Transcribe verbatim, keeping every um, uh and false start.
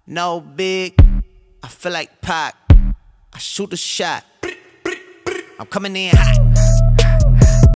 No big, I feel like PIKE. I shoot a shot, I'm coming in hot.